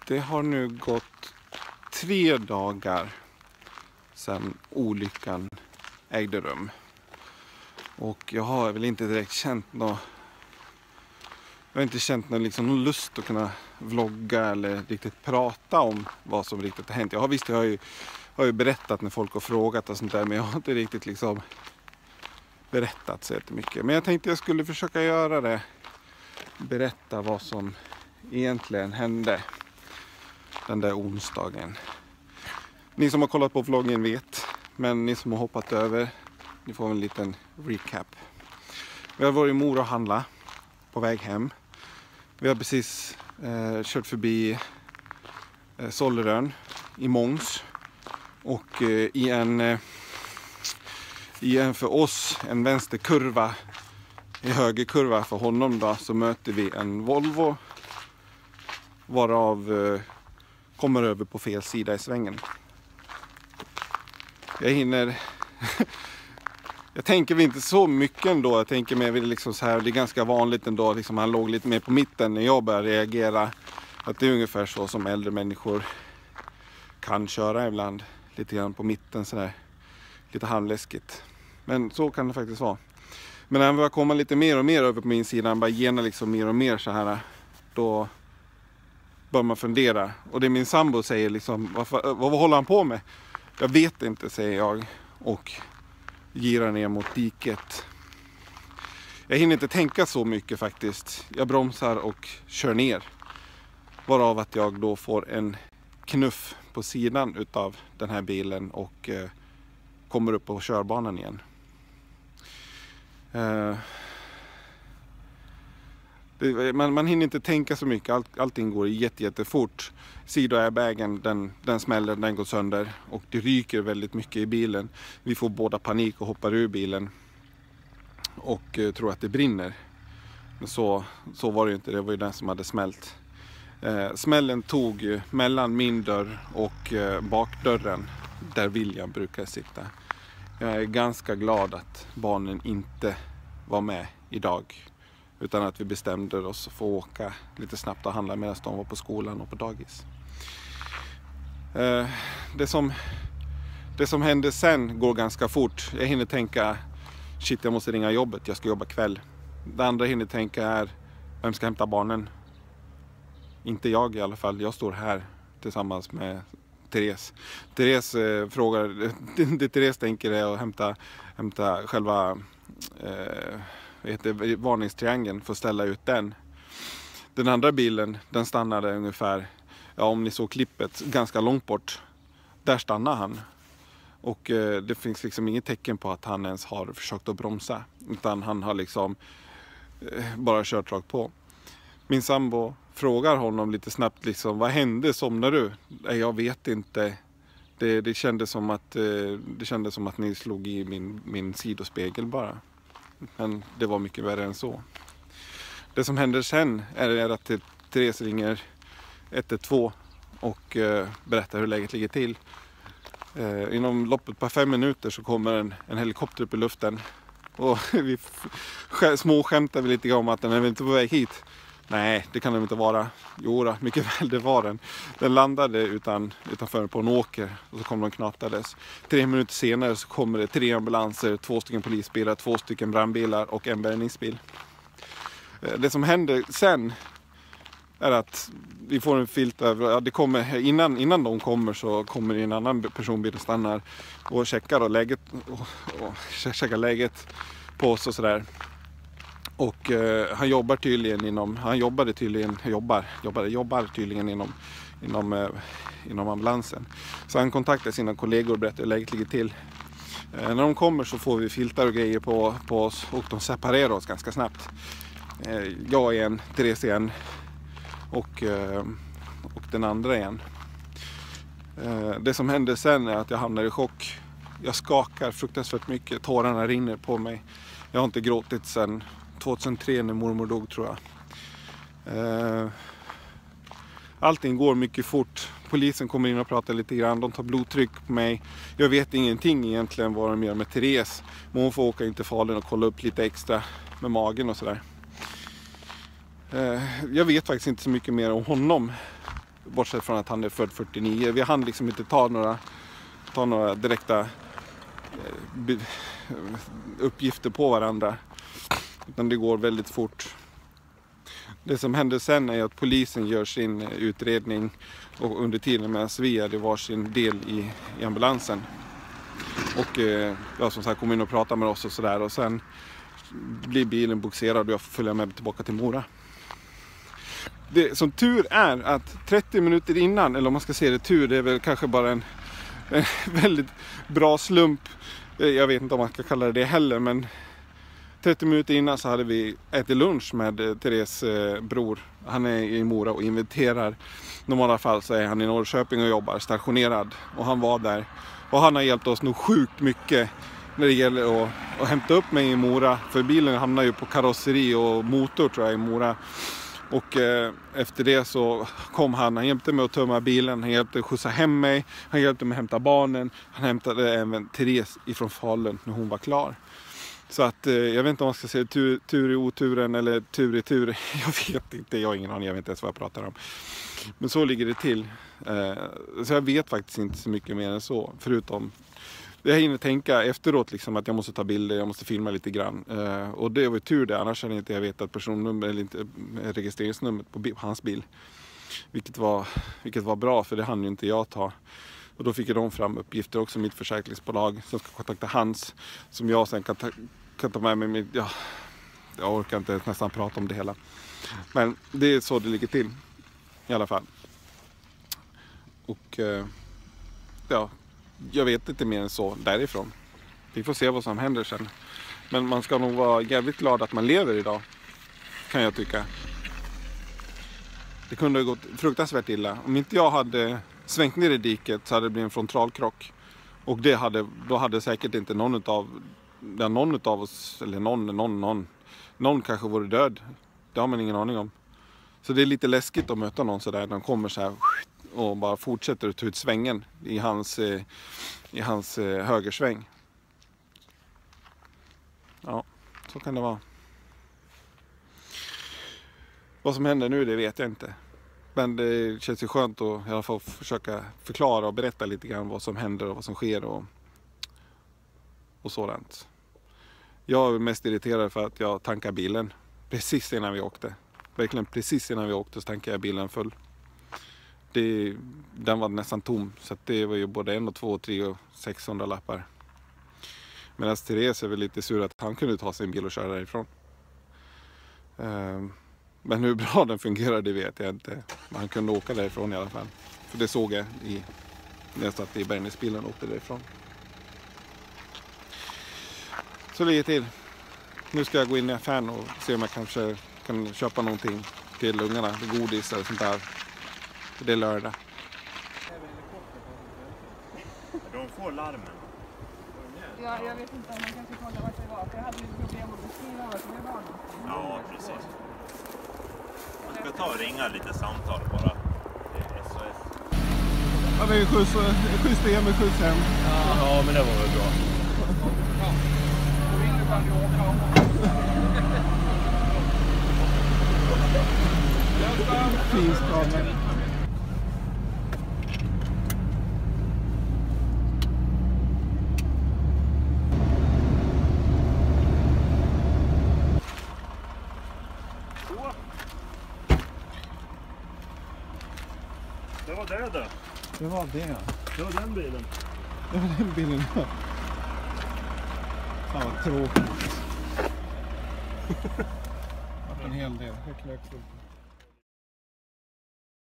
Det har nu gått 3 dagar sedan olyckan ägde rum. Och jag har väl inte direkt känt någon någon lust att kunna vlogga eller riktigt prata om vad som riktigt har hänt. Jag har ju berättat när folk har frågat och sånt där, men jag har inte riktigt berättat så mycket. Men jag tänkte jag skulle försöka göra det. Berätta vad som egentligen hände den där onsdagen. Ni som har kollat på vloggen vet, men ni som har hoppat över, ni får en liten recap. Vi har varit i Mora och handla på väg hem. Vi har precis kört förbi Sollerön i Mångs. Och i en för oss en vänsterkurva, i högerkurva för honom då, så möter vi en Volvo. Varav kommer över på fel sida i svängen. Jag tänker väl inte så mycket ändå. Jag tänker mer så här, det är ganska vanligt ändå. Han låg lite mer på mitten när jag började reagera. Att det är ungefär så som äldre människor kan köra ibland. Lite grann på mitten sådär. Lite halvläskigt. Men så kan det faktiskt vara. Men när han börjar komma lite mer och mer över på min sida. Han bara gena mer och mer så här. Då bör man fundera. Och det min sambo säger vad håller han på med? Jag vet inte, säger jag. Och girar ner mot diket. Jag hinner inte tänka så mycket faktiskt. Jag bromsar och kör ner. Varav att jag då får en knuff på sidan utav den här bilen och kommer upp på körbanan igen. Man hinner inte tänka så mycket. Allting går jättefort. Sidoairbagen den smäller, den går sönder. Och det ryker väldigt mycket i bilen. Vi får båda panik och hoppar ur bilen. Och tror att det brinner. Men så var det ju inte. Det var ju den som hade smält. Smällen tog ju mellan min dörr och bakdörren. Där William brukar sitta. Jag är ganska glad att barnen inte var med idag. Utan att vi bestämde oss för att åka lite snabbt och handla medan de var på skolan och på dagis. Det som hände sen går ganska fort. Jag hinner tänka, shit, jag måste ringa jobbet, jag ska jobba kväll. Det andra jag hinner tänka är, vem ska hämta barnen? Inte jag i alla fall, jag står här tillsammans med Therese. Therese frågar, det Therese tänker är att hämta själva varningstriangeln för att ställa ut den. Den andra bilen, den stannade ungefär, om ni såg klippet, ganska långt bort. Där stannar han. Och det finns inget tecken på att han ens har försökt att bromsa. Utan han har bara kört rakt på. Min sambo frågar honom lite snabbt vad hände, somnar du? Nej, jag vet inte. Det kändes som att ni slog i min sidospegel bara. Men det var mycket värre än så. Det som händer sen är att Therese ringer 112 och berättar hur läget ligger till. Inom loppet på 5 minuter så kommer en helikopter upp i luften. Och vi småskämtar lite om att den är inte på väg hit. Nej, det kan den inte vara. Jo då, mycket väl det var den. Den landade utanför på en åker och så kom de knatades. 3 minuter senare så kommer det 3 ambulanser, 2 stycken polisbilar, 2 stycken brandbilar och en bärgningsbil. Det som händer sen är att vi får en filt över, det kommer, innan de kommer så kommer en annan personbil och stannar och checkar läget på oss och sådär. Och han jobbar tydligen inom ambulansen. Så han kontaktar sina kollegor och berättar hur läget ligger till. När de kommer så får vi filtar och grejer på oss och de separerar oss ganska snabbt. Jag är en, Therese är en och den andra är en. Det som händer sen är att jag hamnar i chock. Jag skakar fruktansvärt mycket, tårarna rinner på mig. Jag har inte gråtit sedan 2003 när mormor dog, tror jag. Allting går mycket fort. Polisen kommer in och pratar lite grann. De tar blodtryck på mig. Jag vet ingenting egentligen vad de gör med Therese. Men hon får åka in till Falun och kolla upp lite extra med magen och sådär. Jag vet faktiskt inte så mycket mer om honom. bortsett från att han är född 49. Vi hann liksom inte ta några direkta uppgifter på varandra, utan det går väldigt fort. Det som händer sen är att polisen gör sin utredning, och under tiden med vi hade varsin del i ambulansen. Och jag som sagt kom in och pratade med oss och sådär, och sen blir bilen boxerad och jag får följa med tillbaka till Mora. Det som tur är att 30 minuter innan, eller om man ska se det tur, det är väl kanske bara en väldigt bra slump. Jag vet inte om man ska kalla det heller, men 30 minuter innan så hade vi ätit lunch med Therese bror. Han är i Mora och inventerar. I normala fall så är han i Norrköping och jobbar stationerad, och han var där. Och han har hjälpt oss nog sjukt mycket när det gäller att hämta upp mig i Mora. För bilen hamnar ju på karosseri och motor tror jag i Mora. Och efter det så kom han hjälpte mig att tömma bilen, han hjälpte skjutsa hem mig, han hjälpte mig att hämta barnen, han hämtade även Therese ifrån Falun när hon var klar. Så att jag vet inte om man ska säga tur i oturen eller tur i tur, jag vet inte, jag har ingen aning, jag vet inte ens vad jag pratar om. Men så ligger det till. Så jag vet faktiskt inte så mycket mer än så, förutom jag hinner tänka efteråt liksom att jag måste ta bilder, jag måste filma lite grann. Och det var ju tur det, annars hade inte jag vetat personnummer eller inte registreringsnumret på hans bil. Vilket var bra, för det hann ju inte jag ta. Och då fick de fram uppgifter också, mitt försäkringsbolag som ska kontakta hans, som jag sen kan ta med mig. Jag orkar inte nästan prata om det hela. Men det är så det ligger till i alla fall. Och ja, jag vet inte mer än så därifrån. Vi får se vad som händer sen. Men man ska nog vara jävligt glad att man lever idag, kan jag tycka. Det kunde ha gått fruktansvärt illa. Om inte jag hade svängt ner i diket så hade det blivit en frontalkrock. Och då hade säkert inte någon av oss, eller någon kanske vore död. Det har man ingen aning om. Så det är lite läskigt att möta någon sådär. De kommer så här och bara fortsätter att ta ut svängen i hans högersväng. Ja, så kan det vara. Vad som händer nu, det vet jag inte. Men det känns ju skönt att i alla fall försöka förklara och berätta lite grann vad som händer och vad som sker och sådant. Jag är mest irriterad för att jag tankar bilen precis innan vi åkte. Verkligen precis innan vi åkte så tankade jag bilen full. Den var nästan tom, så att det var ju både 1 och 2 och 3 och 600 lappar. Medan Therese är väl lite sur att han kunde ta sin bil och köra därifrån. Men hur bra den fungerar, det vet jag inte. Men han kunde åka därifrån i alla fall. För det såg jag när jag satt i bärgningsbilen och åkte därifrån. Så ligger till. Nu ska jag gå in i affären och se om jag kanske kan köpa någonting till ungarna. Godis eller sånt där. För det är lördag. De får larmen. Ja, jag vet inte om man kanske kollar vart det var. För jag hade ju problem att beskriva vart det var. Ja, precis. Man ska ta och ringa lite samtal bara. SOS. Ja, det är skjuts igen med skjuts hem. Ja, men det var väl bra. Finns kameran. Det var det då. Det var det. Det var den bilen. Det var den bilen. Fan vad tråkigt. En hel del.